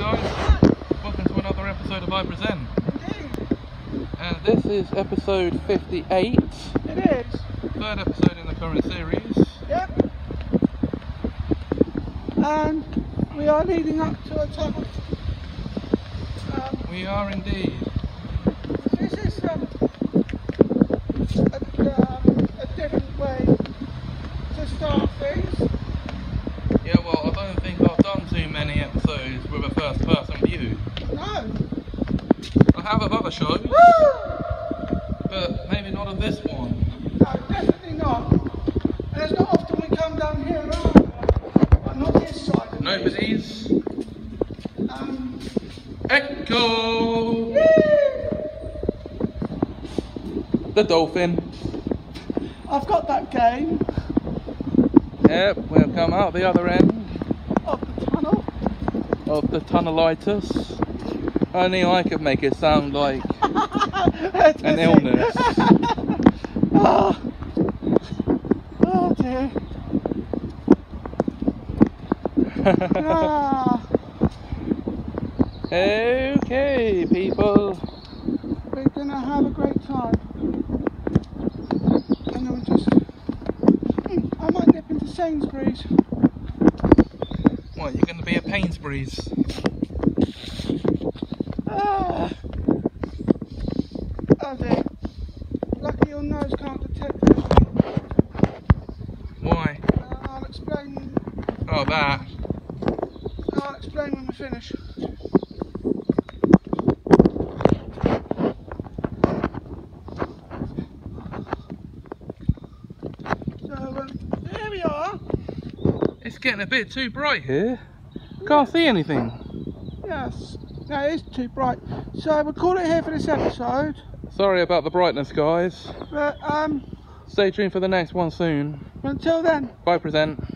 guys, welcome to another episode of I Present. And this is episode 58. It is. Third episode in the current series. Yep. And we are leading up to a tunnel. We are indeed. This is a different way to start things. Yeah, well, I don't think I've done too many episodes with a first person view. No. I have of other shows, Woo! but maybe not of this one. No, definitely not. And it's not often we come down here either. But not this side. Nobody's. Echo! Yay! The dolphin. I've got that game Yep, we'll come out the other end of the tunnel. of the tunnelitis. Only I could make it sound like an illness. Oh. Oh dear. Ah. Okay, people. We're gonna have a great time. And then we'll just I might dip into Sainsbury's. What, you're going to be at Painsbury's? Ah. Oh dear. Lucky your nose can't detect anything. Why? I'll explain. Oh, that. I'll explain when we finish. So here we are. It's getting a bit too bright here. Can't see anything. Yes, no, it is too bright. So we'll call it here for this episode. Sorry about the brightness, guys. But Stay tuned for the next one soon. until then. Bye, Present.